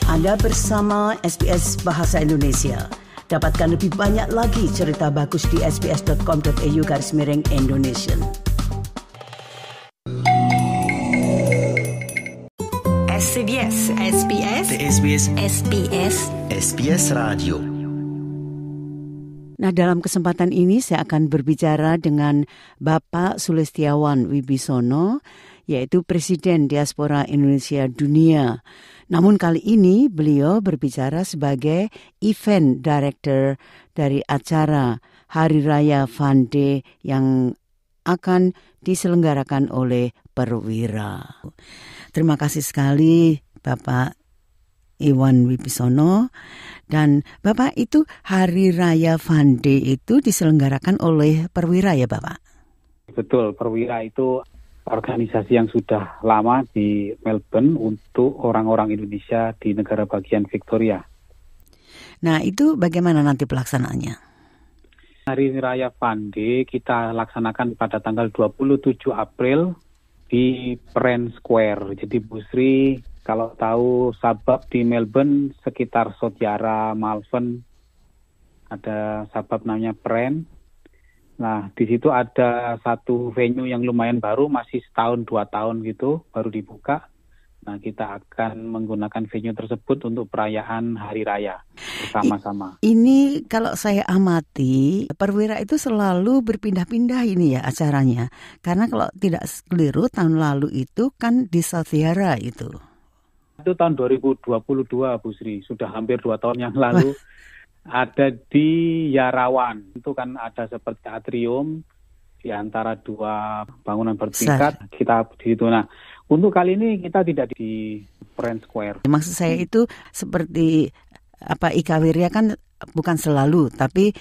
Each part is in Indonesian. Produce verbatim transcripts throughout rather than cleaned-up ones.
Anda bersama S B S Bahasa Indonesia. Dapatkan lebih banyak lagi cerita bagus di sbs.com.au garis miring Indonesian. SBS, SBS, SBS, SBS, SBS Radio. Nah, dalam kesempatan ini saya akan berbicara dengan Bapak Sulistiawan Wibisono, yaitu Presiden Diaspora Indonesia Dunia. Namun kali ini beliau berbicara sebagai Event Director dari acara Hari Raya Fande yang akan diselenggarakan oleh Perwira. Terima kasih sekali Bapak Iwan Wibisono. Dan Bapak, itu Hari Raya Fande itu diselenggarakan oleh Perwira ya Bapak? Betul, Perwira itu organisasi yang sudah lama di Melbourne untuk orang-orang Indonesia di negara bagian Victoria. Nah, itu bagaimana nanti pelaksanaannya? Hari Raya Fande kita laksanakan pada tanggal dua puluh tujuh April di Prahran Square. Jadi Bu Sri, kalau tahu suburb di Melbourne sekitar Sotjara, Malvern, ada suburb namanya Prahran. Nah, di situ ada satu venue yang lumayan baru, masih setahun dua tahun gitu, baru dibuka. Nah, kita akan menggunakan venue tersebut untuk perayaan Hari Raya bersama-sama. Ini kalau saya amati, Perwira itu selalu berpindah-pindah ini ya acaranya. Karena kalau tidak keliru, tahun lalu itu kan di Sotjara itu. Itu tahun dua ribu dua puluh dua, Bu Sri. Sudah hampir dua tahun yang lalu. Ada di Yarawan, itu kan ada seperti atrium di antara dua bangunan bertingkat. Sar. Kita di situ. Nah, untuk kali ini kita tidak di Prahran Square. Maksud saya itu seperti apa Ika Wirya kan bukan selalu, tapi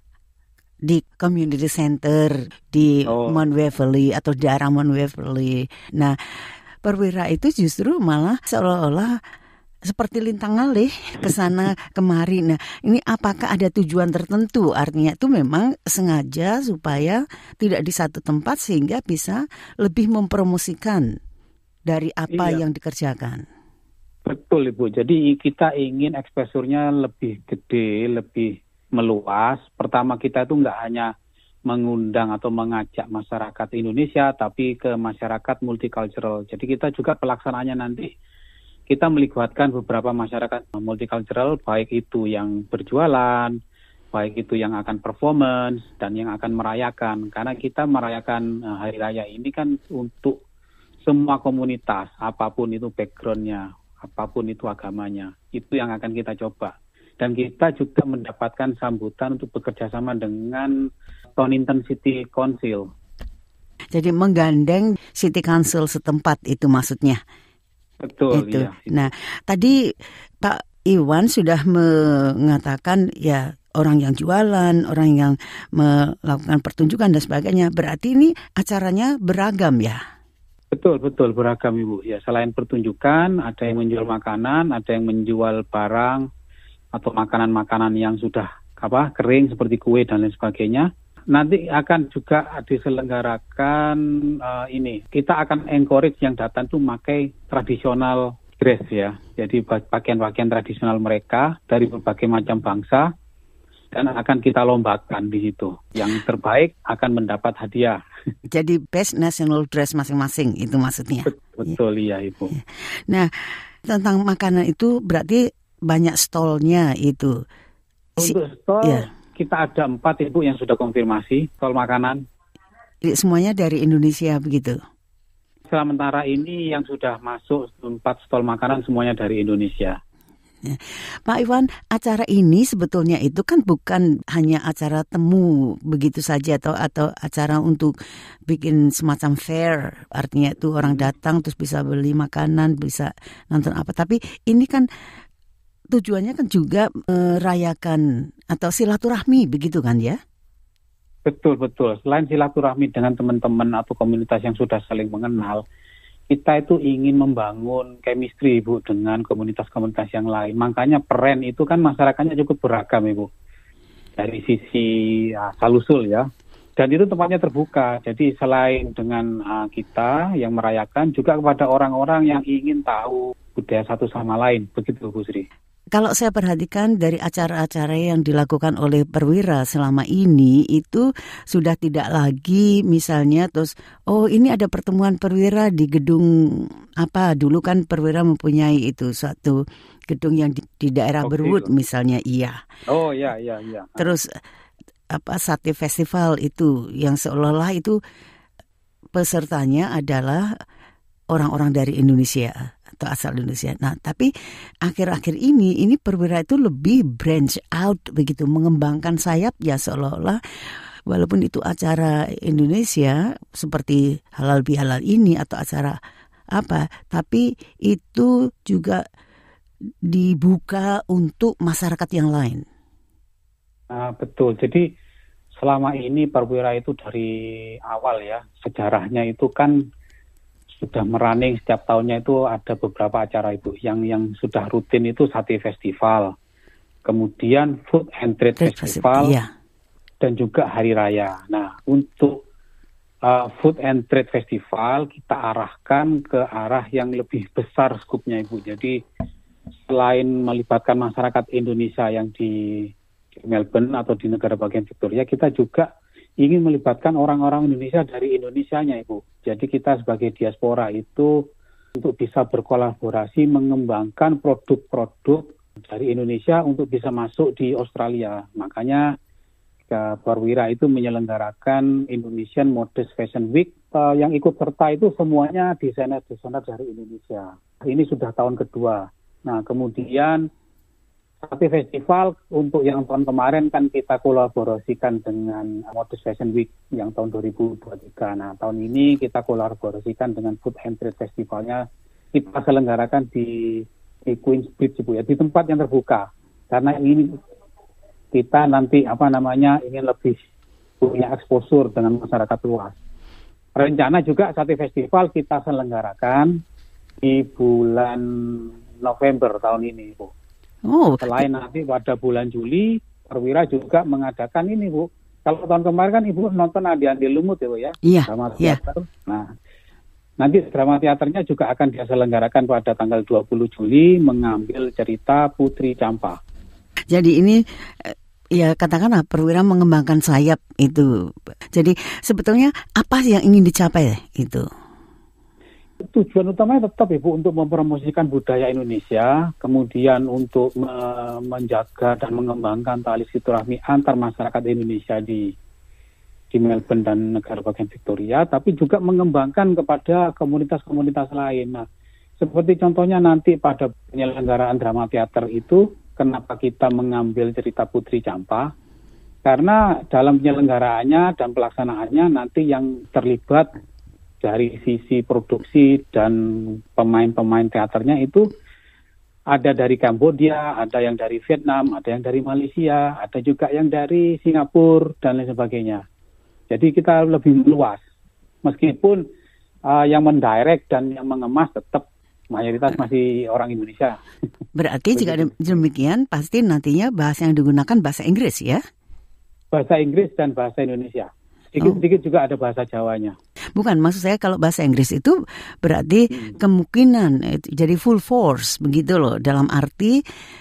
di community center di oh. Mount Waverley atau daerah Mount Waverley. Nah, Perwira itu justru malah seolah-olah seperti lintang ngalih ke sana kemari. Nah, ini apakah ada tujuan tertentu? Artinya itu memang sengaja supaya tidak di satu tempat sehingga bisa lebih mempromosikan dari apa iya. yang dikerjakan. Betul, Ibu. Jadi kita ingin eksposurnya lebih gede, lebih meluas. Pertama, kita itu nggak hanya mengundang atau mengajak masyarakat Indonesia, tapi ke masyarakat multicultural. Jadi kita juga pelaksanaannya nanti kita melibatkan beberapa masyarakat multicultural, baik itu yang berjualan, baik itu yang akan performance, dan yang akan merayakan. Karena kita merayakan Hari Raya ini kan untuk semua komunitas, apapun itu background-nya, apapun itu agamanya. Itu yang akan kita coba. Dan kita juga mendapatkan sambutan untuk bekerja sama dengan Donington City Council. Jadi menggandeng City Council setempat itu maksudnya? Betul, itu. Iya. Nah, tadi Pak Iwan sudah mengatakan ya orang yang jualan, orang yang melakukan pertunjukan dan sebagainya. Berarti ini acaranya beragam ya? Betul, betul beragam Ibu. Ya, selain pertunjukan, ada yang menjual makanan, ada yang menjual barang atau makanan-makanan yang sudah apa kering seperti kue dan lain sebagainya. Nanti akan juga diselenggarakan uh, ini. Kita akan encourage yang datang tuh pakai tradisional dress ya. Jadi pakaian-pakaian tradisional mereka dari berbagai macam bangsa dan akan kita lombakan di situ. Yang terbaik akan mendapat hadiah. Jadi best national dress masing-masing itu maksudnya. Betul ya, Ibu. Nah, tentang makanan itu berarti banyak stolnya itu. Untuk stol ya. Kita ada empat Ibu yang sudah konfirmasi stol makanan. Semuanya dari Indonesia begitu? Sementara ini yang sudah masuk empat stol makanan semuanya dari Indonesia. Ya. Pak Iwan, acara ini sebetulnya itu kan bukan hanya acara temu begitu saja atau atau acara untuk bikin semacam fair. Artinya itu orang datang terus bisa beli makanan, bisa nonton apa. Tapi ini kan tujuannya kan juga merayakan atau silaturahmi begitu kan ya? Betul, betul. Selain silaturahmi dengan teman-teman atau komunitas yang sudah saling mengenal, kita itu ingin membangun chemistry, Ibu, dengan komunitas-komunitas yang lain. Makanya Prahran itu kan masyarakatnya cukup beragam, Ibu. Dari sisi ya, asal-usul ya. Dan itu tempatnya terbuka. Jadi selain dengan uh, kita yang merayakan, juga kepada orang-orang yang ingin tahu budaya satu sama lain. Begitu Bu Sri. Kalau saya perhatikan dari acara-acara yang dilakukan oleh perwira selama ini itu sudah tidak lagi misalnya terus oh ini ada pertemuan perwira di gedung apa, dulu kan perwira mempunyai itu suatu gedung yang di, di daerah okay, Berwood misalnya iya. Oh iya iya iya. Terus apa Sate Festival itu yang seolah-olah itu pesertanya adalah orang-orang dari Indonesia atau asal Indonesia. Nah, tapi akhir-akhir ini, ini perwira itu lebih branch out begitu, mengembangkan sayap ya seolah-olah walaupun itu acara Indonesia seperti halal bihalal ini atau acara apa, tapi itu juga dibuka untuk masyarakat yang lain. Nah, betul. Jadi selama ini perwira itu dari awal ya, sejarahnya itu kan sudah merunning setiap tahunnya itu ada beberapa acara Ibu. Yang yang sudah rutin itu Sate Festival, kemudian Food and Trade, Trade Festival, iya. Dan juga Hari Raya. Nah, untuk uh, Food and Trade Festival kita arahkan ke arah yang lebih besar skupnya Ibu. Jadi selain melibatkan masyarakat Indonesia yang di, di Melbourne atau di negara bagian Victoria, kita juga ingin melibatkan orang-orang Indonesia dari Indonesianya, Ibu. Jadi kita sebagai diaspora itu untuk bisa berkolaborasi mengembangkan produk-produk dari Indonesia untuk bisa masuk di Australia. Makanya perwira itu menyelenggarakan Indonesian Modest Fashion Week. Uh, yang ikut serta itu semuanya desainer-desainer dari Indonesia. Ini sudah tahun kedua. Nah, kemudian Sate Festival untuk yang tahun kemarin kan kita kolaborasikan dengan Modest Fashion Week yang tahun dua ribu dua puluh tiga. Nah, tahun ini kita kolaborasikan dengan Food and Trade Festivalnya. Kita selenggarakan di, di Queensbridge, Ibu, ya, di tempat yang terbuka. Karena ini kita nanti apa namanya ingin lebih punya exposure dengan masyarakat luas. Rencana juga Sate Festival kita selenggarakan di bulan November tahun ini, Bu. Oh. Selain nanti pada bulan Juli, perwira juga mengadakan ini, Bu. Kalau tahun kemarin kan Ibu nonton Andi-Andi Lumut ya, Bu, ya? Iya. Drama teater. Yeah. Nah, nanti drama teaternya juga akan diselenggarakan pada tanggal dua puluh Juli mengambil cerita Putri Campa. Jadi ini ya katakanlah perwira mengembangkan sayap itu. Jadi sebetulnya apa yang ingin dicapai itu? Tujuan utamanya tetap Ibu untuk mempromosikan budaya Indonesia, kemudian untuk me- menjaga dan mengembangkan tali silaturahmi antar masyarakat Indonesia di di Melbourne dan negara bagian Victoria, tapi juga mengembangkan kepada komunitas-komunitas lain. Nah, seperti contohnya nanti pada penyelenggaraan drama teater itu, kenapa kita mengambil cerita Putri Campa? Karena dalam penyelenggaraannya dan pelaksanaannya nanti yang terlibat dari sisi produksi dan pemain-pemain teaternya itu ada dari Kamboja, ada yang dari Vietnam, ada yang dari Malaysia, ada juga yang dari Singapura dan lain sebagainya. Jadi kita lebih luas. Meskipun uh, yang mendirect dan yang mengemas tetap mayoritas masih orang Indonesia. Berarti jika demikian pasti nantinya bahasa yang digunakan bahasa Inggris ya? Bahasa Inggris dan bahasa Indonesia. Sedikit-sedikit oh. juga ada bahasa Jawanya. Bukan, maksud saya kalau bahasa Inggris itu berarti hmm. kemungkinan itu jadi full force begitu loh. Dalam arti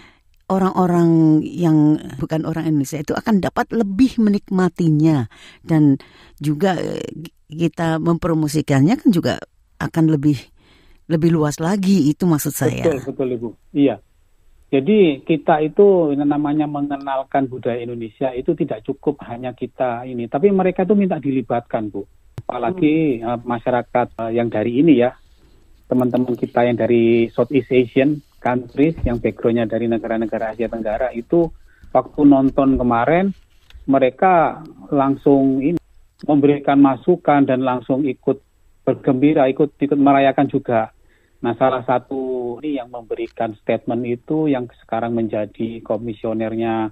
orang-orang yang bukan orang Indonesia itu akan dapat lebih menikmatinya. Dan juga kita mempromosikannya kan juga akan lebih lebih luas lagi, itu maksud saya. Betul, betul Ibu. Iya. Jadi kita itu namanya mengenalkan budaya Indonesia itu tidak cukup hanya kita ini, tapi mereka itu minta dilibatkan, Bu. Apalagi hmm. uh, masyarakat uh, yang dari ini ya, teman-teman kita yang dari Southeast Asian countries, yang backgroundnya dari negara-negara Asia Tenggara itu waktu nonton kemarin, mereka langsung ini memberikan masukan dan langsung ikut bergembira, ikut ikut merayakan juga. Nah, salah satu ini yang memberikan statement itu yang sekarang menjadi komisionernya,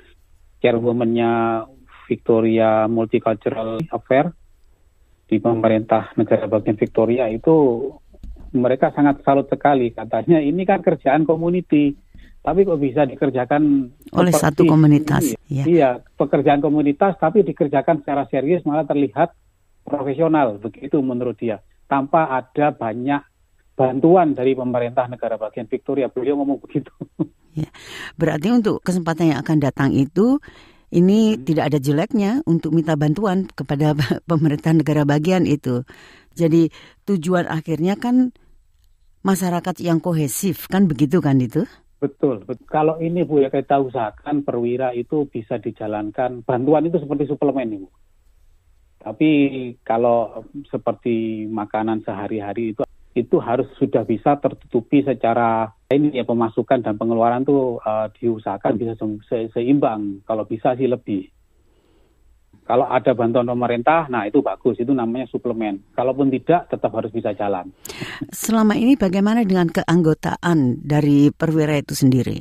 chairwoman-nya Victoria Multicultural Affair di pemerintah negara bagian Victoria itu mereka sangat salut sekali. Katanya ini kan kerjaan community, tapi kok bisa dikerjakan oleh satu komunitas. Iya, iya, pekerjaan komunitas tapi dikerjakan secara serius malah terlihat profesional, begitu menurut dia. Tanpa ada banyak bantuan dari pemerintah negara bagian Victoria. Beliau ngomong begitu. Ya. Berarti untuk kesempatan yang akan datang itu, ini hmm. tidak ada jeleknya untuk minta bantuan kepada pemerintah negara bagian itu. Jadi tujuan akhirnya kan masyarakat yang kohesif, kan begitu kan itu? Betul, betul. Kalau ini Bu ya kita usahakan perwira itu bisa dijalankan, bantuan itu seperti suplemen Ibu. Tapi kalau seperti makanan sehari-hari itu itu harus sudah bisa tertutupi secara ini ya, pemasukan dan pengeluaran tuh uh, diusahakan bisa se- seimbang. Kalau bisa sih lebih. Kalau ada bantuan pemerintah, nah itu bagus, itu namanya suplemen. Kalaupun tidak, tetap harus bisa jalan. Selama ini bagaimana dengan keanggotaan dari perwira itu sendiri?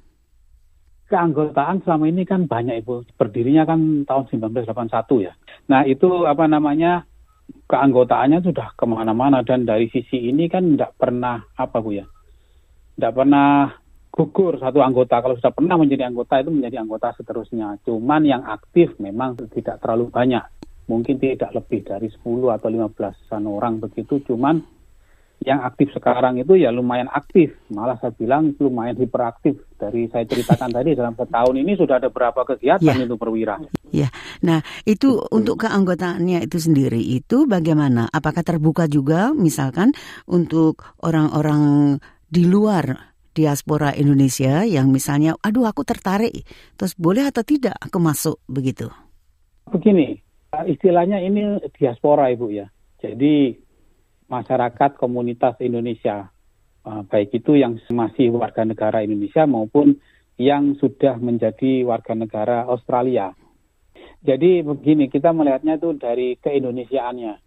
Keanggotaan selama ini kan banyak Ibu. Berdirinya kan tahun seribu sembilan ratus delapan puluh satu ya. Nah itu apa namanya, keanggotaannya sudah kemana-mana. Dan dari sisi ini kan tidak pernah, apa Bu ya, tidak pernah gugur satu anggota. Kalau sudah pernah menjadi anggota, itu menjadi anggota seterusnya. Cuman yang aktif memang tidak terlalu banyak. Mungkin tidak lebih dari sepuluh atau lima belasan orang begitu. Cuman yang aktif sekarang itu ya lumayan aktif. Malah saya bilang lumayan hiperaktif. Dari saya ceritakan tadi, dalam setahun ini sudah ada berapa kegiatan ya. Itu perwira. Ya, nah itu hmm. untuk keanggotaannya itu sendiri itu bagaimana? Apakah terbuka juga misalkan untuk orang-orang di luar diaspora Indonesia yang misalnya, aduh aku tertarik, terus boleh atau tidak aku masuk begitu? Begini, istilahnya ini diaspora Ibu ya. Jadi masyarakat komunitas Indonesia, baik itu yang masih warga negara Indonesia maupun yang sudah menjadi warga negara Australia. Jadi begini, kita melihatnya itu dari keindonesiaannya.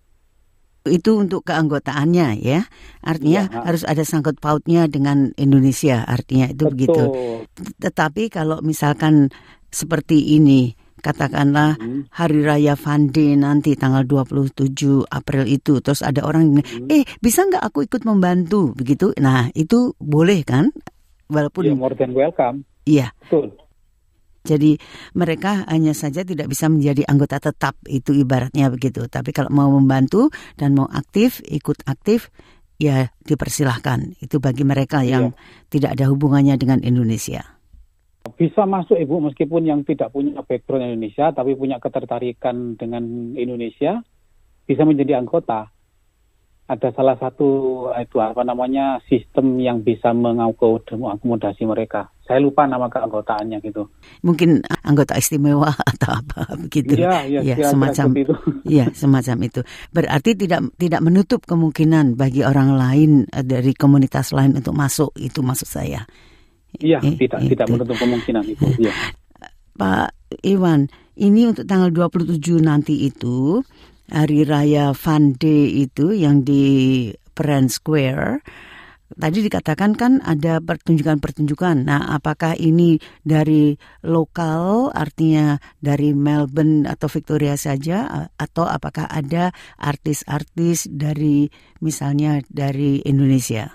Itu untuk keanggotaannya ya, artinya ya, harus ada sangkut pautnya dengan Indonesia, artinya itu. Betul. Begitu. Tetapi kalau misalkan seperti ini, katakanlah hmm. Hari Raya Fande nanti tanggal dua puluh tujuh April itu, terus ada orang yang hmm. eh bisa nggak aku ikut membantu begitu? Nah itu boleh kan? Walaupun ya, more than welcome. Iya. Betul. Jadi mereka hanya saja tidak bisa menjadi anggota tetap, itu ibaratnya begitu. Tapi kalau mau membantu dan mau aktif, ikut aktif, ya dipersilahkan. Itu bagi mereka yang iya. tidak ada hubungannya dengan Indonesia. Bisa masuk Ibu meskipun yang tidak punya background Indonesia, tapi punya ketertarikan dengan Indonesia, bisa menjadi anggota. Ada salah satu itu apa namanya sistem yang bisa mengakomodasi mereka. Saya lupa nama keanggotaannya gitu. Mungkin anggota istimewa atau apa begitu. Iya, iya, ya, semacam itu. Iya, semacam itu. Berarti tidak tidak menutup kemungkinan bagi orang lain dari komunitas lain untuk masuk, itu maksud saya. Iya, eh, itu. tidak tidak menutup kemungkinan itu. Iya. Pak Iwan, ini untuk tanggal dua puluh tujuh nanti itu Hari Raya Fande itu yang di Perhentian Square. Tadi dikatakan kan ada pertunjukan-pertunjukan. Nah, apakah ini dari lokal, artinya dari Melbourne atau Victoria saja, atau apakah ada artis-artis dari misalnya dari Indonesia?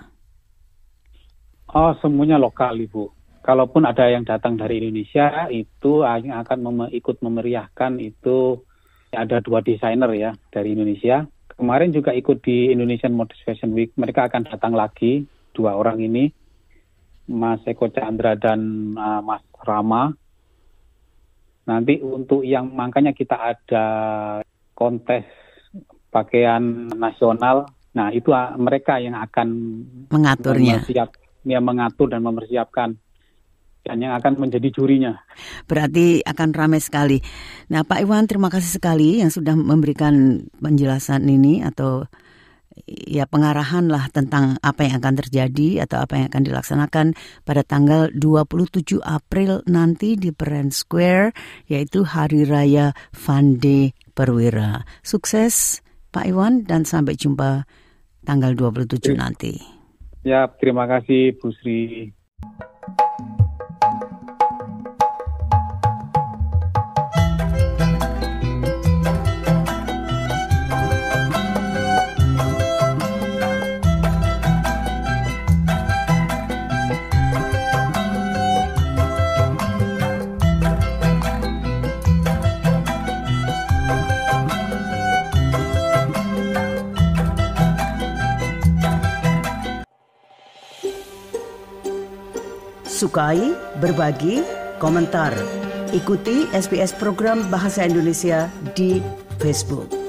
Oh, semuanya lokal, Ibu. Kalaupun ada yang datang dari Indonesia, itu yang akan mem- ikut memeriahkan itu ada dua desainer ya dari Indonesia. Kemarin juga ikut di Indonesian Modest Fashion Week. Mereka akan datang lagi, dua orang ini, Mas Eko Chandra dan uh, Mas Rama. Nanti untuk yang makanya kita ada kontes pakaian nasional. Nah itu uh, mereka yang akan mengaturnya, mempersiap, ya, mengatur dan mempersiapkan. Dan yang akan menjadi jurinya. Berarti akan ramai sekali. Nah Pak Iwan, terima kasih sekali yang sudah memberikan penjelasan ini atau ya pengarahan lah tentang apa yang akan terjadi atau apa yang akan dilaksanakan pada tanggal dua puluh tujuh April nanti di Perhentian Square, yaitu Hari Raya Fande Perwira. Sukses Pak Iwan dan sampai jumpa tanggal dua puluh tujuh ya. Nanti. Ya, terima kasih Bu Sri. sukai, berbagi, komentar. Ikuti S B S program Bahasa Indonesia di Facebook.